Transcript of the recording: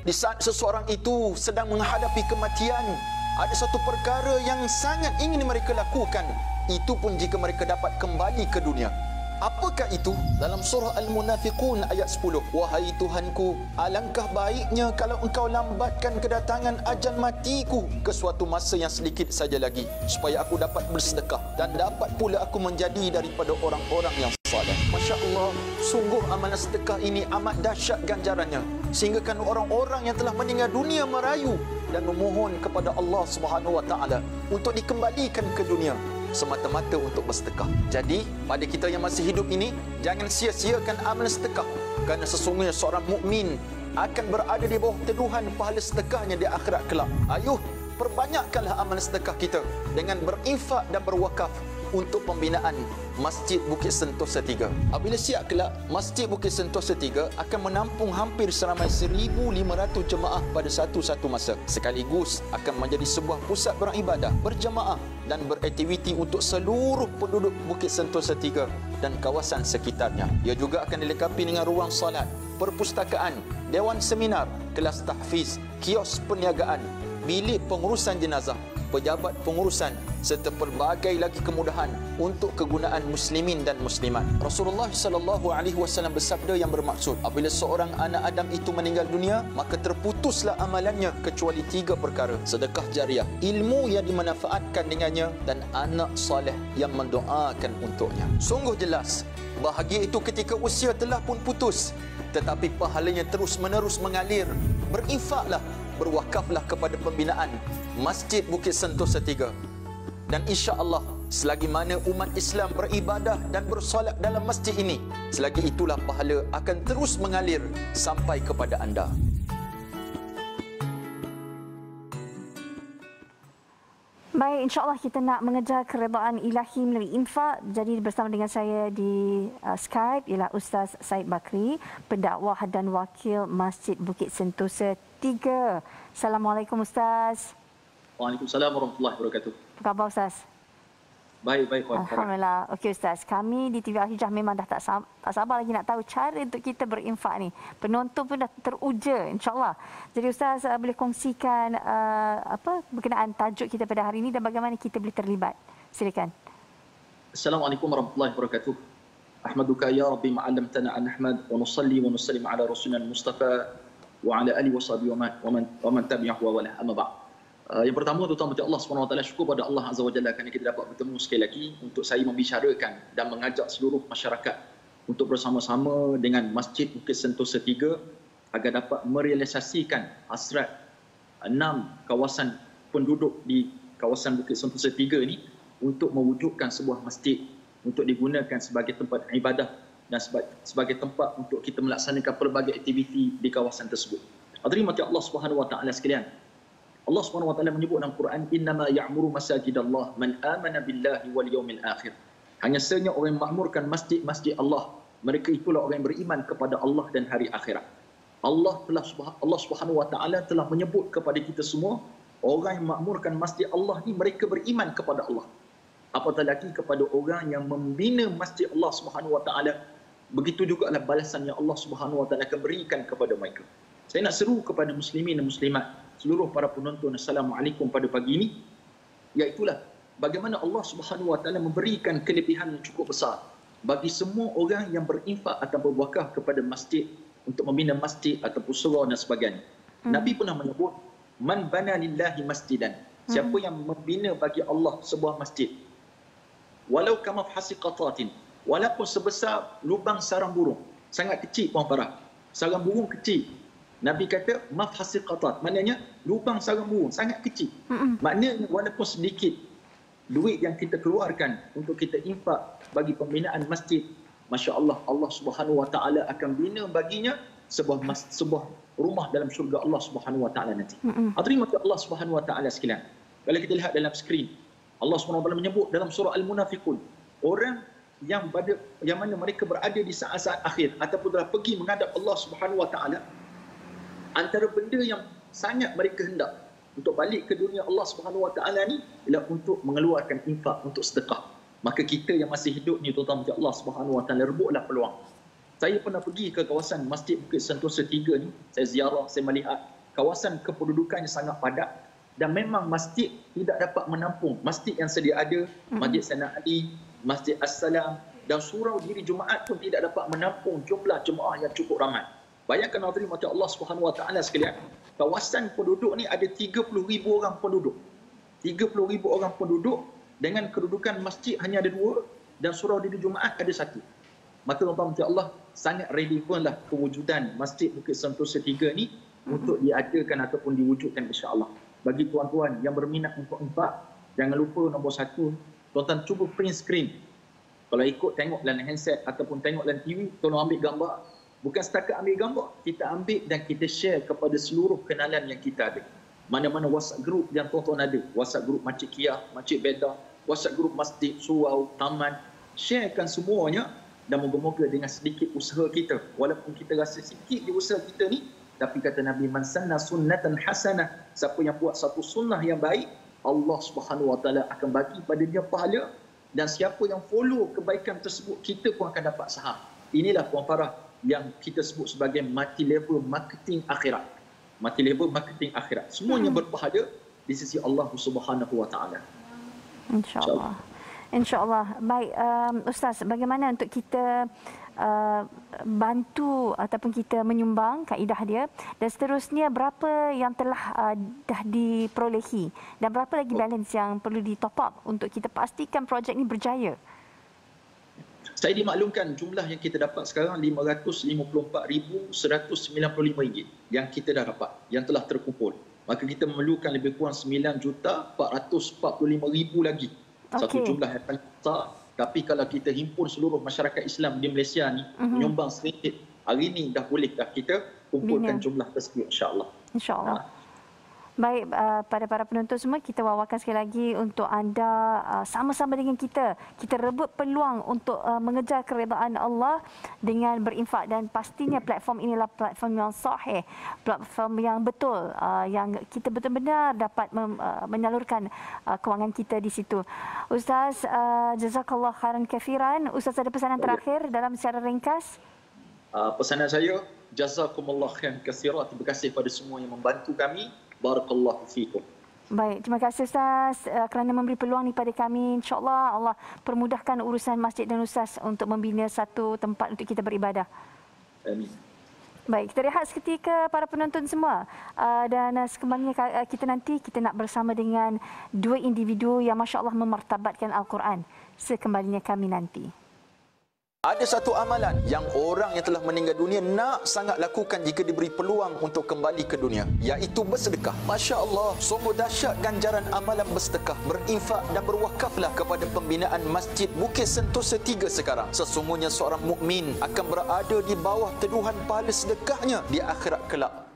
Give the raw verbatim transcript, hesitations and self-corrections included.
Di saat seseorang itu sedang menghadapi kematian, ada satu perkara yang sangat ingin mereka lakukan. Itu pun jika mereka dapat kembali ke dunia. Apakah itu? Dalam surah Al-Munafiqun ayat sepuluh. Wahai Tuhanku, alangkah baiknya kalau engkau lambatkan kedatangan ajal matiku ke suatu masa yang sedikit saja lagi, supaya aku dapat bersedekah dan dapat pula aku menjadi daripada orang-orang yang saleh. Masya Allah, sungguh amalan sedekah ini amat dahsyat ganjarannya, sehingga kan orang-orang yang telah meninggal dunia merayu dan memohon kepada Allah Subhanahu Wa Taala untuk dikembalikan ke dunia semata-mata untuk bersedekah. Jadi, pada kita yang masih hidup ini, jangan sia-siakan amalan sedekah, kerana sesungguhnya seorang mukmin akan berada di bawah teduhan pahala sedekahnya di akhirat kelak. Ayuh, perbanyakkanlah amalan sedekah kita dengan berinfak dan berwakaf untuk pembinaan Masjid Bukit Sentosa tiga. Apabila siap kelak, Masjid Bukit Sentosa tiga akan menampung hampir seramai seribu lima ratus jemaah pada satu-satu masa. Sekaligus akan menjadi sebuah pusat beribadah, berjemaah dan beraktiviti untuk seluruh penduduk Bukit Sentosa tiga dan kawasan sekitarnya. Ia juga akan dilengkapi dengan ruang salat, perpustakaan, dewan seminar, kelas tahfiz, kios perniagaan, bilik pengurusan jenazah, pejabat pengurusan serta pelbagai lagi kemudahan untuk kegunaan muslimin dan muslimat. Rasulullah sallallahu alaihi wasallam bersabda yang bermaksud, apabila seorang anak Adam itu meninggal dunia, maka terputuslah amalannya kecuali tiga perkara: sedekah jariah, ilmu yang dimanfaatkan dengannya, dan anak soleh yang mendoakan untuknya. Sungguh jelas, bahagia itu ketika usia telah pun putus, tetapi pahalanya terus-menerus mengalir. Berinfaklah, berwakaflah kepada pembinaan Masjid Bukit Sentosa tiga. Dan insya-Allah, selagi mana umat Islam beribadah dan bersolat dalam masjid ini, selagi itulah pahala akan terus mengalir sampai kepada anda. Baik, insya-Allah kita nak mengejar keredaan ilahi melalui infak. Jadi bersama dengan saya di uh, Skype ialah Ustaz Said Bakri, pendakwah dan wakil Masjid Bukit Sentosa tiga. Assalamualaikum Ustaz. Waalaikumsalam warahmatullahi wabarakatuh. Apa khabar Ustaz? Baik, baik. Alhamdulillah. Okey Ustaz, kami di T V Al-Hijrah memang dah tak sabar, tak sabar lagi nak tahu cara untuk kita berinfak ni. Penonton pun dah teruja insya-Allah. Jadi Ustaz uh, boleh kongsikan uh, apa berkenaan tajuk kita pada hari ini dan bagaimana kita boleh terlibat. Silakan. Assalamualaikum warahmatullahi wabarakatuh. Ahmaduka ya Rabbi ma'allamtana an nahmad wa nusalli wa nusallim ala rasulina al-Mustafa wa ala alihi wa sahbihi wa man wa man tabi'ahu wa wala amma ba'd. Uh, yang pertama, tuan-tuan pada Allah subhanahu wa taala, syukur pada Allah Azza wa Jalla kerana kita dapat bertemu sekali lagi untuk saya membicarakan dan mengajak seluruh masyarakat untuk bersama-sama dengan Masjid Bukit Sentosa tiga agar dapat merealisasikan hasrat enam kawasan penduduk di kawasan Bukit Sentosa tiga ini untuk mewujudkan sebuah masjid untuk digunakan sebagai tempat ibadah dan sebagai tempat untuk kita melaksanakan pelbagai aktiviti di kawasan tersebut. Hadirin mati Allah Subhanahu wa taala sekalian, Allah Subhanahu wa taala menyebut dalam Quran, innama ya'muru masajidallah man amana billahi wal yawmil akhir. Hanya sahaja orang yang makmurkan masjid-masjid Allah, mereka itulah orang yang beriman kepada Allah dan hari akhirat. Allah telah Allah Subhanahu wa taala telah menyebut kepada kita semua, orang yang makmurkan masjid Allah ni mereka beriman kepada Allah. Apatah lagi kepada orang yang membina masjid Allah Subhanahu wa taala, begitu juga lah balasan yang Allah Subhanahu wa taala akan berikan kepada mereka. Saya nak seru kepada muslimin dan muslimat, seluruh para penonton, Assalamualaikum pada pagi ini, iaitulah bagaimana Allah Subhanahu wa taala memberikan kelebihan yang cukup besar bagi semua orang yang berinfak atau berwakaf kepada masjid untuk membina masjid ataupun surau dan sebagainya. Hmm. Nabi pernah menyebut, man bana lillahi masjidan, siapa hmm. yang membina bagi Allah sebuah masjid, walau kama fasiqatatin, walaupun sebesar lubang sarang burung, sangat kecil puan para, sarang burung kecil. Nabi kata mafhasiqatat, maknanya lubang sarang burung sangat kecil. Mm-mm. Maknanya walaupun sedikit duit yang kita keluarkan untuk kita infak bagi pembinaan masjid, masya-Allah, Allah Subhanahu wa taala akan bina baginya sebuah mas, sebuah rumah dalam syurga Allah Subhanahu wa taala nanti. Hadirin mati Allah Subhanahu wa taala sekalian, kalau kita lihat dalam skrin, Allah Subhanahu wa taala menyebut dalam surah Al-Munafiqun, orang yang pada yang mana mereka berada di saat-saat akhir ataupun telah pergi menghadap Allah Subhanahu wa taala, antara benda yang sangat mereka hendak untuk balik ke dunia Allah Subhanahu wa taala ni ialah untuk mengeluarkan infak, untuk sedekah. Maka kita yang masih hidup ni, tuan-tuan Allah Subhanahu wa taala, rebutlah peluang. Saya pernah pergi ke kawasan Masjid Bukit Sentosa tiga ni, saya ziarah, saya melihat kawasan kependudukannya sangat padat dan memang masjid tidak dapat menampung. Masjid yang sedia ada, Masjid Sayyidina Ali, Masjid As-Salam dan surau diri Jumaat pun tidak dapat menampung jumlah jemaah yang cukup ramai. Bayangkan hadirin macam Allah Subhanahu Wa Taala sekalian, kawasan penduduk ni ada tiga puluh ribu orang penduduk. tiga puluh ribu orang penduduk dengan kedudukan masjid hanya ada dua dan surau diri Jumaat ada satu. Maka tuan-tuan macam Allah, sangat relevanlah kewujudan Masjid Bukit Sentosa tiga ni untuk diadakan ataupun diwujudkan insya-Allah. Bagi tuan-tuan yang berminat untuk infak, jangan lupa nombor satu, tuan-tuan cuba print screen. Kalau ikut tengok dalam handset ataupun tengok dalam T V, tolong ambil gambar. Bukan setakat ambil gambar, kita ambil dan kita share kepada seluruh kenalan yang kita ada. Mana-mana WhatsApp group yang tuan-tuan ada, WhatsApp group Masjid Kia, Masjid Beda, WhatsApp group masjid, surau, taman, sharekan semuanya dan moga-moga dengan sedikit usaha kita, walaupun kita rasa sikit di usaha kita ni, tapi kata Nabi, man sanna sunnatan hasanah, siapa yang buat satu sunnah yang baik, Allah Subhanahu Wa Taala akan bagi pada dia pahala, dan siapa yang follow kebaikan tersebut, kita pun akan dapat saham. Inilah Puan Farah yang kita sebut sebagai multi level marketing akhirat. Multi level marketing akhirat. Semuanya hmm. berpahala di sisi Allah Subhanahu Wa Taala. Insya-Allah. Insya-Allah. Baik, um, Ustaz, bagaimana untuk kita uh, bantu ataupun kita menyumbang kaedah dia, dan seterusnya berapa yang telah uh, dah diperolehi dan berapa lagi balance yang perlu di top up untuk kita pastikan projek ini berjaya? Saya dimaklumkan jumlah yang kita dapat sekarang lima ratus lima puluh empat ribu seratus sembilan puluh lima ringgit yang kita dah dapat, yang telah terkumpul. Maka kita memerlukan lebih kurang sembilan juta empat ratus empat puluh lima ribu lagi. Okay. Satu jumlah yang paling besar. Tapi kalau kita himpun seluruh masyarakat Islam di Malaysia ni, uh-huh. menyumbang sedikit, hari ni dah boleh dah kita kumpulkan Bina. jumlah tersebut, insya-Allah. Insya-Allah. Ha. Baik, uh, pada para penonton semua, kita wawarkan sekali lagi untuk anda uh, sama-sama dengan kita. Kita rebut peluang untuk uh, mengejar keredaan Allah dengan berinfak, dan pastinya platform inilah platform yang sahih, platform yang betul, uh, yang kita betul-benar dapat mem, uh, menyalurkan uh, kewangan kita di situ. Ustaz, uh, jazakallah khairan kafiran. Ustaz, ada pesanan terakhir dalam secara ringkas? Uh, pesanan saya, jazakumullah khairan katsiran. Terima kasih pada semua yang membantu kami. Barakallahu fiikum. Baik, terima kasih Ustaz uh, kerana memberi peluang ni pada kami. InsyaAllah Allah permudahkan urusan masjid dan Ustaz untuk membina satu tempat untuk kita beribadah. Amin. Baik, kita rehat seketika para penonton semua. Uh, dan uh, sekembalinya uh, kita nanti kita nak bersama dengan dua individu yang masya-Allah memartabatkan Al-Quran. Sekembalinya kami nanti. Ada satu amalan yang orang yang telah meninggal dunia nak sangat lakukan jika diberi peluang untuk kembali ke dunia, iaitu bersedekah. Masya Allah, sungguh dahsyat ganjaran amalan bersedekah, berinfak dan berwakaflah kepada pembinaan Masjid Bukit Sentosa tiga sekarang. Sesungguhnya seorang mukmin akan berada di bawah teduhan pahala sedekahnya di akhirat kelak.